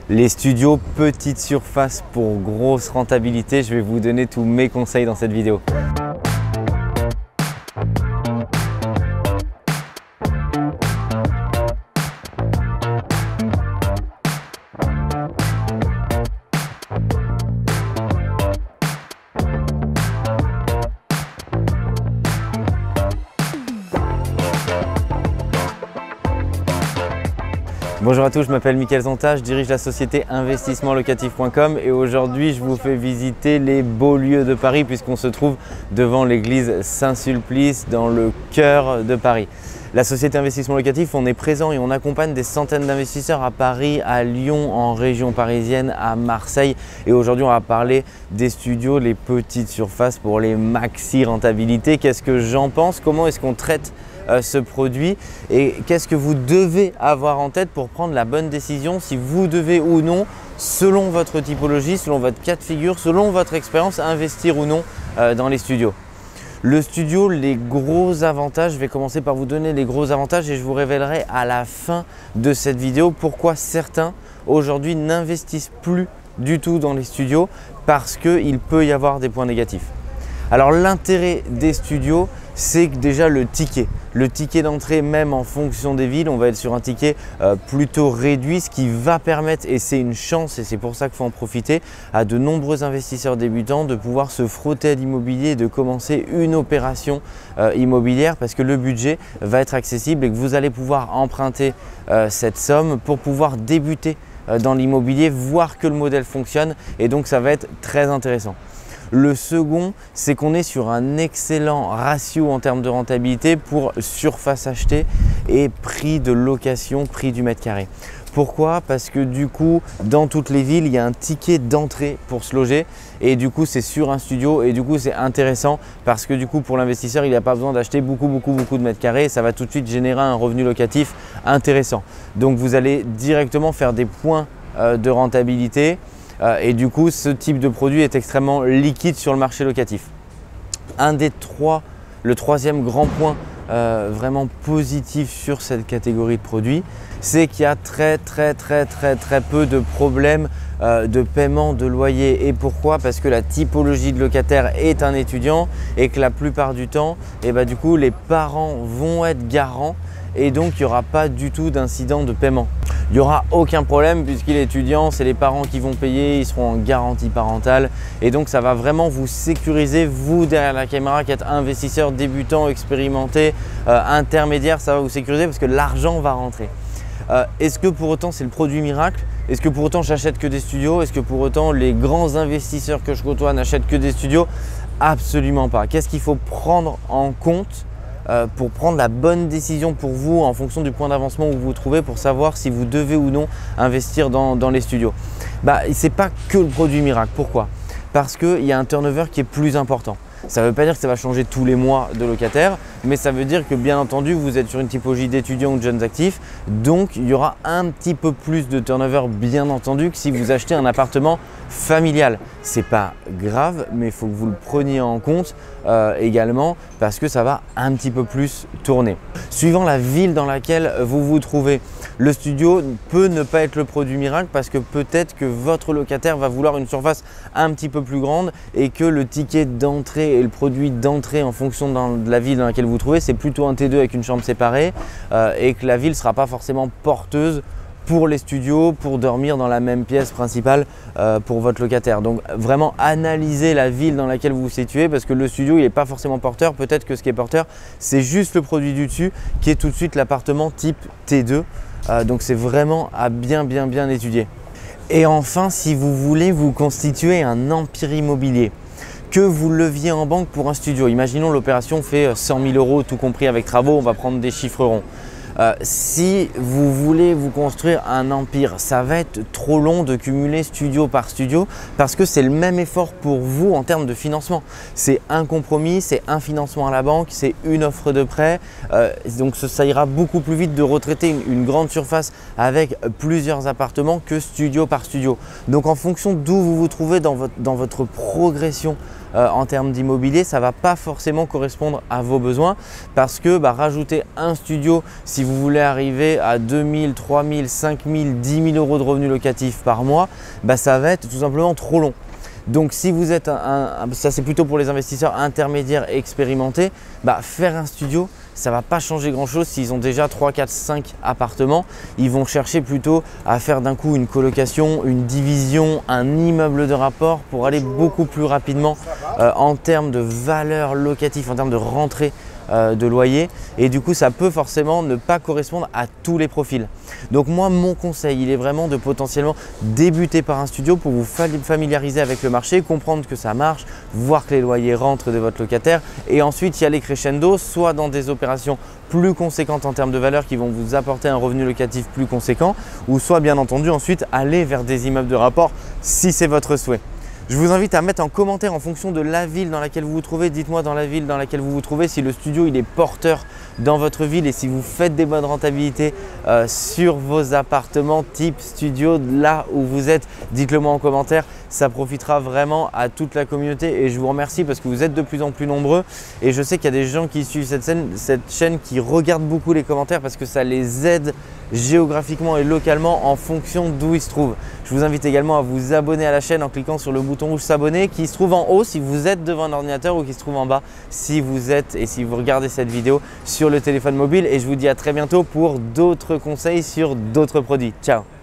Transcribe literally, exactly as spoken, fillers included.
Les studios petite surface pour grosse rentabilité, je vais vous donner tous mes conseils dans cette vidéo. Bonjour à tous, je m'appelle Mickaël Zonta, je dirige la société investissement locatif point com et aujourd'hui je vous fais visiter les beaux lieux de Paris puisqu'on se trouve devant l'église Saint-Sulpice dans le cœur de Paris. La société investissement locatif, on est présent et on accompagne des centaines d'investisseurs à Paris, à Lyon, en région parisienne, à Marseille. Et aujourd'hui, on va parler des studios, les petites surfaces pour les maxi rentabilités. Qu'est-ce que j'en pense? Comment est-ce qu'on traite euh, ce produit? Et qu'est-ce que vous devez avoir en tête pour prendre la bonne décision si vous devez ou non, selon votre typologie, selon votre cas de figure, selon votre expérience, investir ou non euh, dans les studios? Le studio, les gros avantages, je vais commencer par vous donner les gros avantages et je vous révélerai à la fin de cette vidéo pourquoi certains aujourd'hui n'investissent plus du tout dans les studios parce qu'il peut y avoir des points négatifs. Alors l'intérêt des studios, c'est que déjà le ticket, le ticket d'entrée même en fonction des villes, on va être sur un ticket euh, plutôt réduit, ce qui va permettre, et c'est une chance et c'est pour ça qu'il faut en profiter, à de nombreux investisseurs débutants de pouvoir se frotter à l'immobilier et de commencer une opération euh, immobilière parce que le budget va être accessible et que vous allez pouvoir emprunter euh, cette somme pour pouvoir débuter euh, dans l'immobilier, voir que le modèle fonctionne et donc ça va être très intéressant. Le second, c'est qu'on est sur un excellent ratio en termes de rentabilité pour surface achetée et prix de location, prix du mètre carré. Pourquoi? Parce que du coup, dans toutes les villes, il y a un ticket d'entrée pour se loger et du coup, c'est sur un studio et du coup, c'est intéressant parce que du coup, pour l'investisseur, il n'a pas besoin d'acheter beaucoup, beaucoup, beaucoup de mètres carrés et ça va tout de suite générer un revenu locatif intéressant. Donc, vous allez directement faire des points euh, de rentabilité. Euh, et du coup, ce type de produit est extrêmement liquide sur le marché locatif. Un des trois, le troisième grand point euh, vraiment positif sur cette catégorie de produits, c'est qu'il y a très très très très très peu de problèmes euh, de paiement de loyer. Et pourquoi? Parce que la typologie de locataire est un étudiant et que la plupart du temps, et bah, du coup, les parents vont être garants et donc il n'y aura pas du tout d'incident de paiement. Il n'y aura aucun problème puisqu'il est étudiant, c'est les parents qui vont payer, ils seront en garantie parentale et donc ça va vraiment vous sécuriser, vous derrière la caméra qui êtes investisseur débutant, expérimenté, euh, intermédiaire, ça va vous sécuriser parce que l'argent va rentrer. Euh, Est-ce que pour autant c'est le produit miracle? Est-ce que pour autant j'achète que des studios? Est-ce que pour autant les grands investisseurs que je côtoie n'achètent que des studios? Absolument pas. Qu'est-ce qu'il faut prendre en compte pour prendre la bonne décision pour vous en fonction du point d'avancement où vous vous trouvez pour savoir si vous devez ou non investir dans, dans les studios? Bah, ce n'est pas que le produit miracle. Pourquoi? Parce qu'il y a un turnover qui est plus important. Ça ne veut pas dire que ça va changer tous les mois de locataire, mais ça veut dire que bien entendu, vous êtes sur une typologie d'étudiants ou de jeunes actifs, donc il y aura un petit peu plus de turnover bien entendu que si vous achetez un appartement familial. C'est pas grave, mais il faut que vous le preniez en compte euh, également parce que ça va un petit peu plus tourner. Suivant la ville dans laquelle vous vous trouvez, le studio peut ne pas être le produit miracle parce que peut-être que votre locataire va vouloir une surface un petit peu plus grande et que le ticket d'entrée et le produit d'entrée en fonction de la ville dans laquelle vous vous trouvez, c'est plutôt un T deux avec une chambre séparée euh, et que la ville ne sera pas forcément porteuse pour les studios, pour dormir dans la même pièce principale euh, pour votre locataire. Donc vraiment analysez la ville dans laquelle vous vous situez parce que le studio il n'est pas forcément porteur. Peut-être que ce qui est porteur, c'est juste le produit du dessus qui est tout de suite l'appartement type T deux. Euh, donc c'est vraiment à bien bien bien étudier. Et enfin, si vous voulez vous constituer un empire immobilier, que vous leviez en banque pour un studio, imaginons l'opération fait cent mille euros tout compris avec travaux, on va prendre des chiffres ronds. Euh, si vous voulez vous construire un empire, ça va être trop long de cumuler studio par studio parce que c'est le même effort pour vous en termes de financement. C'est un compromis, c'est un financement à la banque, c'est une offre de prêt. Euh, donc ça ira beaucoup plus vite de retraiter une, une grande surface avec plusieurs appartements que studio par studio. Donc en fonction d'où vous vous trouvez dans votre, dans votre progression euh, en termes d'immobilier, ça ne va pas forcément correspondre à vos besoins parce que bah, rajouter un studio, si vous voulez arriver à deux mille, trois mille, cinq mille, dix mille euros de revenus locatifs par mois, bah, ça va être tout simplement trop long. Donc si vous êtes un, un ça c'est plutôt pour les investisseurs intermédiaires et expérimentés, bah, faire un studio, ça ne va pas changer grand chose s'ils ont déjà trois, quatre, cinq appartements. Ils vont chercher plutôt à faire d'un coup une colocation, une division, un immeuble de rapport pour aller beaucoup plus rapidement euh, en termes de valeur locative, en termes de rentrée euh, de loyer. Et du coup, ça peut forcément ne pas correspondre à tous les profils. Donc moi, mon conseil, il est vraiment de potentiellement débuter par un studio pour vous familiariser avec le marché, comprendre que ça marche, voir que les loyers rentrent de votre locataire et ensuite y aller crescendo, soit dans des opérations plus conséquentes en termes de valeur qui vont vous apporter un revenu locatif plus conséquent, ou soit bien entendu ensuite aller vers des immeubles de rapport si c'est votre souhait. Je vous invite à mettre en commentaire en fonction de la ville dans laquelle vous vous trouvez. Dites-moi dans la ville dans laquelle vous vous trouvez si le studio il est porteur dans votre ville et si vous faites des bonnes rentabilités euh, sur vos appartements type studio là où vous êtes. Dites-le moi en commentaire, ça profitera vraiment à toute la communauté et je vous remercie parce que vous êtes de plus en plus nombreux et je sais qu'il y a des gens qui suivent cette chaîne, cette chaîne qui regardent beaucoup les commentaires parce que ça les aide géographiquement et localement en fonction d'où ils se trouvent. Je vous invite également à vous abonner à la chaîne en cliquant sur le bouton rouge s'abonner qui se trouve en haut si vous êtes devant un ordinateur ou qui se trouve en bas si vous êtes et si vous regardez cette vidéo sur le téléphone mobile et je vous dis à très bientôt pour d'autres conseils sur d'autres produits. Ciao!